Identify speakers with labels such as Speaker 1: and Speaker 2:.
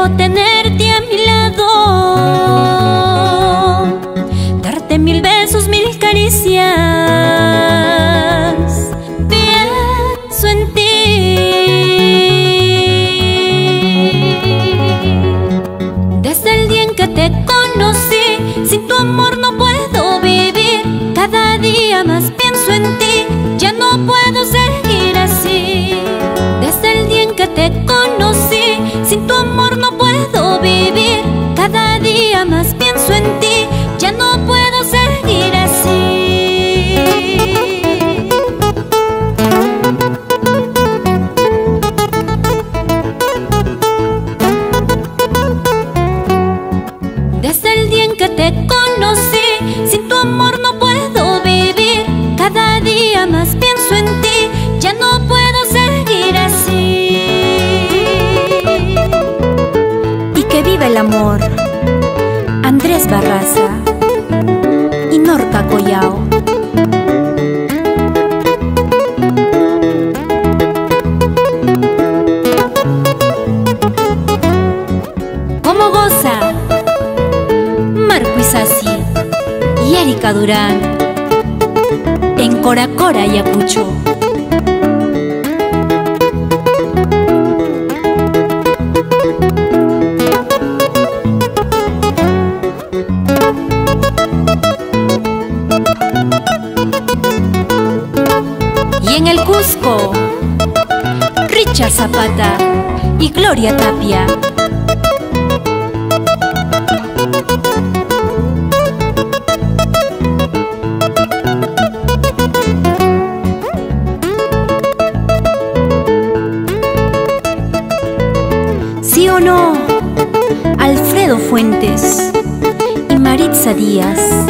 Speaker 1: Quiero tenerte a mi lado, darte 1000 besos, 1000 caricias. Pienso en ti. Desde el día en que te conocí, sin tu amor no puedo vivir. Cada día más pienso en ti, ya no puedo seguir así. Desde el día en que te conocí, sin tu amor no puedo vivir. Cada día más pienso en ti, ya no puedo seguir así. Desde el día en que te conocí, sin tu amor no puedo vivir. Cada día más pienso en ti, ya no puedo seguir así. Y que viva el amor. Andrés Barraza y Norca Collao. Como goza Marco Isasi y Erika Durán en Cora Cora, Ayacucho. Y en el Cusco, Richard Zapata y Gloria Tapia. ¿Sí o no? Alfredo Fuentes y Maritza Díaz.